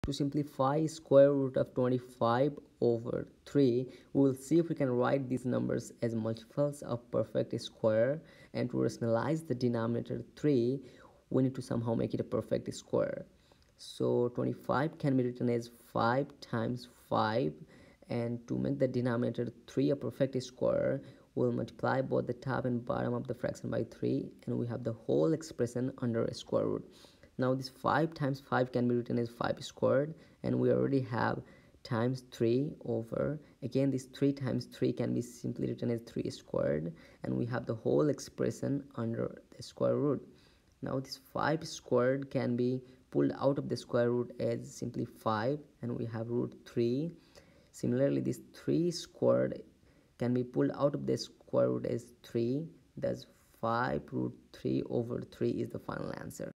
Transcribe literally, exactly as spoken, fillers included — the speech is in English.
To simplify square root of twenty-five over three, we will see if we can write these numbers as multiples of perfect square, and to rationalize the denominator three, we need to somehow make it a perfect square. So twenty-five can be written as five times five, and to make the denominator three a perfect square, we'll multiply both the top and bottom of the fraction by three, and we have the whole expression under a square root. Now this five times five can be written as five squared, and we already have times three over, again this three times three can be simply written as three squared, and we have the whole expression under the square root. Now this five squared can be pulled out of the square root as simply five, and we have root three. Similarly, this three squared can be pulled out of the square root as three, thus five root three over three is the final answer.